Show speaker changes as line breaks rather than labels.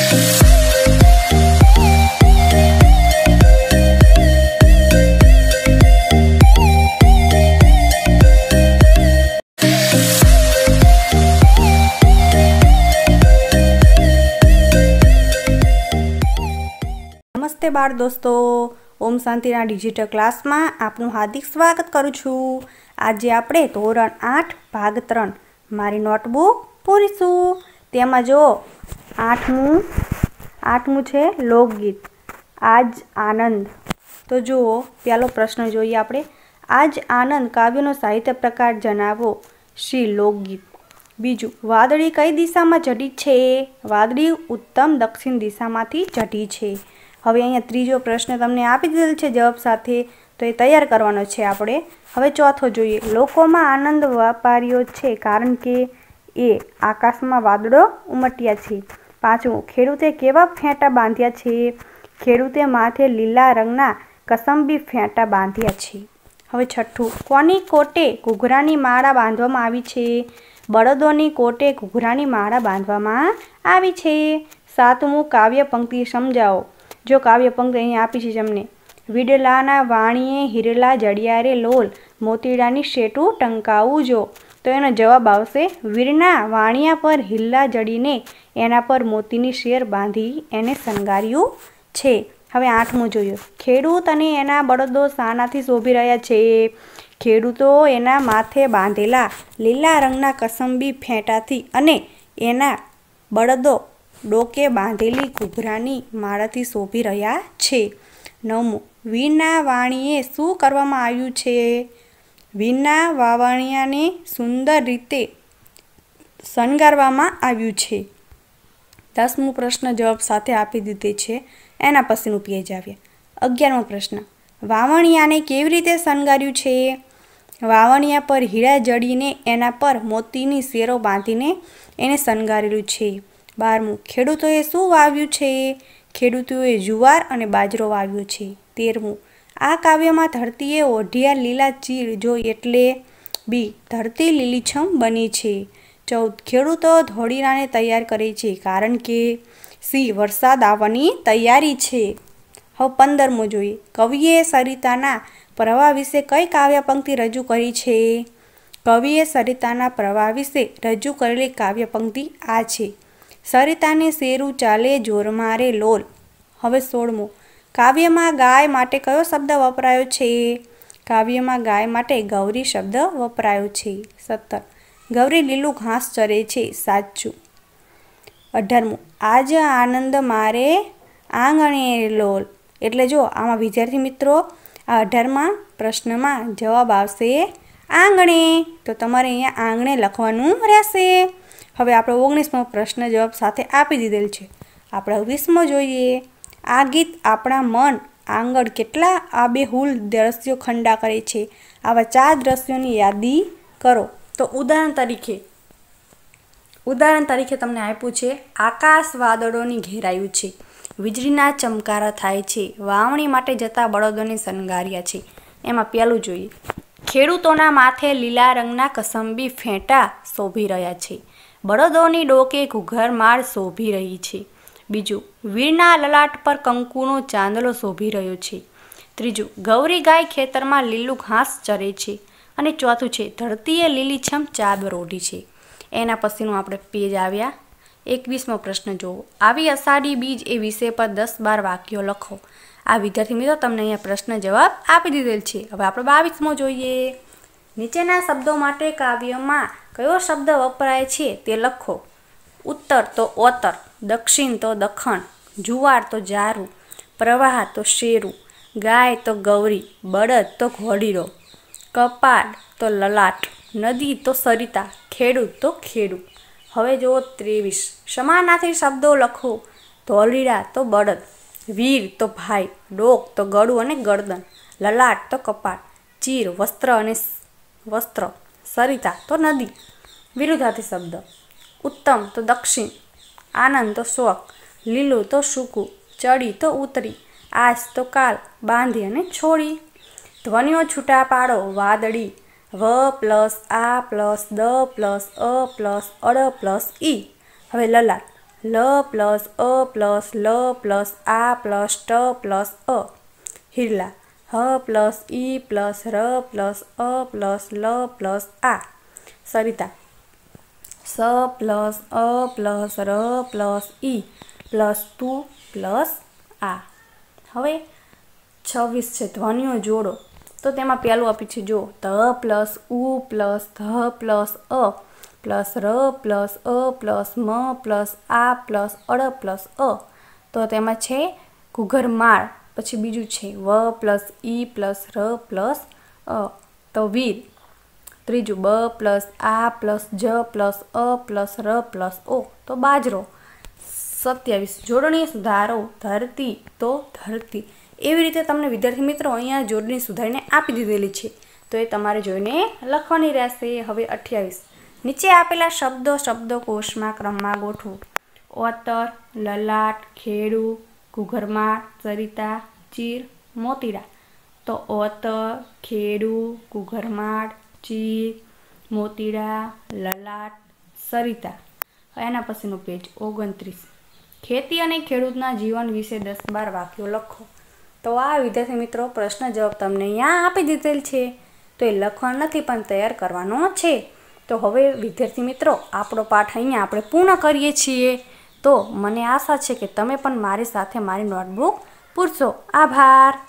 नमस्ते बाळ दोस्तों, ओम शांतिना digital class में आपनु हार्दिक स्वागत करूँ छूँ। आज आपणे धोरण 8 भाग 3 मारी नोटबुक पूरीशुं। तेमां जो आठमू छे लोकगीत आज आनंद। तो जुओ पहलो प्रश्न जोईए आपणे। आज आनंद काव्यनो साहित्य प्रकार जणावो। श्री लोकगीत। बीजू वादળી कई दिशामां चढ़ी छे? वादળી उत्तम दक्षिण दिशामांथी चढ़ी छे। हवे अहींया त्रीजो प्रश्न तमने आपी दीधेल छे जवाब साथे, तो ए तैयार करवानो छे आपणे। हवे चौथो जोईए। लोकोमां आनंद व्यापार्यो छे कारण के ए आकाशमां वादळो उमट्या छे। पांचमो खेडूते केवा फेंटा बांध्या छे? खेडूते माथे लीला रंगना कसंबी फेंटा बांध्या छे। हवे छठ्ठुं कोनी कोटे घूघरानी माळा बांधवामां आवी छे? बळदोनी कोटे घूघरानी माळा बांधवामां आवी छे। सातमું काव्य पंक्ति समजावो। जो काव्य पंक्ति अहीं आपी छे तमने। वीडलाना वाणीए हीरला जड़िया रे लोल मोतीडानी शेटू टंकावू जो। तो एनो जवाब आवशे वीરના વાણિયા पर હિલ્લા જડીને એના પર મોતીની શેર બાંધી એને શણગાર્યું છે। હવે આઠમું જોઈએ। ખેડૂત અને એના બળદો શાનાથી શોભી રહ્યા છે? ખેડૂતો એના માથે બાંધેલા લીલા રંગના કસંબી ફેંટાથી અને એના બળદો ડોકે બાંધેલી ઘૂઘરાની માળાથી શોભી રહ્યા છે। નવમું વીરના વાણીએ શું કરવામાં આવ્યું છે? વીરના વાવણિયાને સુંદર રીતે શણગારવામાં આવ્યું છે। 10મું પ્રશ્ન જવાબ સાથે આપી દીધે છે, એના પછીનું પેજ આવ્યા। 11મો પ્રશ્ન વાવણિયાને કેવી રીતે શણગાર્યું છે? વાવણિયા પર હીરા જડીને એના પર મોતીની શેરો બાંધીને એને શણગારેલું છે। 12મું ખેડૂતોએ શું વાવ્યું છે? ખેડૂતોએ જુવાર અને બાજરો વાવ્યો છે। 13મું આ કાવ્યમાં ધરતીએ ઓઢિયા લીલા ચીર જોઈ એટલે બી ધરતી લીલીછમ બની છે। 14 ખેડૂતો ધોળીરાને તૈયાર કરે છે કારણ કે સી વરસાદ આવવાની તૈયારી છે। હવે 15મું જોઈએ। કવિએ સરિતાના પ્રવાહ વિશે કઈ કાવ્ય પંક્તિ રજૂ કરી છે? કવિએ સરિતાના પ્રવાહ વિશે રજૂ કરેલી કાવ્ય પંક્તિ આ છે। સરિતાને શેરું ચાલે જોર મારે લોલ। હવે 16મું કાવ્યમાં ગાય માટે કયો શબ્દ વપરાયો છે? કાવ્યમાં ગાય માટે ગૌરી શબ્દ વપરાયો છે। 17 ગૌરી લીલું ઘાસ ચરે છે સાચું। 18મું આજ આનંદ મારે આંગણે લોલ। એટલે જો આમાં વિદ્યાર્થી મિત્રો આ 18મા પ્રશ્નમાં જવાબ આવશે આંગણે। તો તમારે અહીંયા આંગણે લખવાનું રહેશે। હવે આપણે 19મો પ્રશ્ન જવાબ સાથે આપી દીધેલ છે। આપણે 20મો જોઈએ। આ ગીત આપણા મન આંગળ કેટલા આબેહૂલ દ્રશ્યો ખંડા કરે છે? આવા 4 દ્રશ્યોની યાદી કરો। તો ઉદાહરણ તરીકે તમને આપ્યું છે આકાશ વાદળોની ઘેરાયું છે, વીજળીના ચમકારા થાય છે, વાવણી માટે જતા બળદોને શણગાર્યા છે। એમાં પહેલું જોઈએ। ખેડૂતોના માથે લીલા રંગના કસંબી ફેંટા શોભી રહ્યા છે, બળદોની ડોકે ઘૂઘરમાળ શોભી રહી છે। બીજું વીરના લલાટ પર કંકુનો ચાંદલો શોભી રહ્યો છે। ત્રીજું ગૌરી ગાય ખેતરમાં લીલું ઘાસ ચરે છે। અને ચોથું છે ધરતીએ લીલીછમ ચાદર ઓઢી છે। એના પછીનું આપણે પેજ આવ્યા। 21મો પ્રશ્ન જોવો। આવી અષાઢી બીજ એ વિષય પર 10-12 વાક્યો લખો। આ વિદ્યાર્થી મિત્રો તમને અહીંયા પ્રશ્ન જવાબ આપી દીધેલ છે। હવે આપણે 22મો જોઈએ। નીચેના શબ્દો માટે કાવ્યમાં કયો શબ્દ વપરાય છે તે લખો। उत्तर तो ओतर, दक्षिण तो दखण, जुवार तो जारू, प्रवाह तो शेरू, गाय तो गौरी, बळद तो घोड़ीरो, कपाळ तो ललाट, नदी तो सरिता, खेडूत तो खेडू। हवे जो 23 समानार्थी शब्दों लखो। धोळीरा तो बळद, वीर तो भाई, डोक तो गळू अने गर्दन, ललाट तो कपाळ, चीर वस्त्र अने वस्त्र, सरिता तो नदी। विरुद्धार्थी शब्द उत्तम तो दक्षिण, आनंद तो शोक, लीलू तो सूकू, चढ़ी तो उतरी, आज तो काल, बांधी अने छोड़ी। ध्वनिओ छूटा पाड़ो। वादળી व प्लस आ प्लस द प्लस अ प्लस अड़ प्लस ई। हवे ललाट લ પ્લસ અ પ્લસ લ પ્લસ આ પ્લસ ટ પ્લસ અ. હિરલા હ પ્લસ ઈ પ્લસ ર પ્લસ અ પ્લસ લ પ્લસ આ. સરિતા સ પ્લસ અ પ્લસ ર પ્લસ ઈ પ્લસ તુ પ્લસ આ. હવે 26 છે ધ્વનિઓ જોડો. તો તેમાં પહેલું આપ્યું છે જો ધ પ્લસ ઉ પ્લસ ધ પ્લસ અ પ્લસ ર પ્લસ અ પ્લસ મ પ્લસ આ પ્લસ અડ પ્લસ અ. તો તેમાં છે ઘૂઘરમાળ. પછી બીજું છે વ પ્લસ ઈ પ્લસ ર પ્લસ અ તો વીર. ત્રીજું બ પ્લસ આ પ્લસ જ પ્લસ અ પ્લસ ર પ્લસ ઓ તો બાજરો. 27 જોડણી સુધારો ધરતી તો ધરતી. એવી રીતે તમને વિદ્યાર્થી મિત્રો અહીંયા જોડણી સુધારીને આપી દીધેલી છે, તો એ તમારે જોઈને લખવાની રહેશે. હવે 28 નીચે આપેલા શબ્દકોશમાં ક્રમમાં ગોઠવો. ઓતર, લલાટ, ખેડૂ, ઘૂઘરમાળ, સરિતા, ચીર, મોતીડા. તો ઓતર, ખેડૂ, ઘૂઘરમાળ, ચીર, મોતીડા, લલાટ, સરિતા. એના પછીનું પેજ 29 ખેતી અને ખેડૂતના જીવન વિશે 10-12 વાક્યો લખો. તો આ વિદ્યાર્થી મિત્રો પ્રશ્ન જવાબ તમને અહીંયા આપી દીધેલ છે, તો એ લખવાનું નથી પણ તૈયાર કરવાનો છે. તો હવે વિદ્યાર્થી મિત્રો આપણો પાઠ અહીંયા આપણે પૂર્ણ કરીએ છીએ. તો મને આશા છે કે તમે પણ મારી સાથે મારી નોટબુક પૂરશો. આભાર.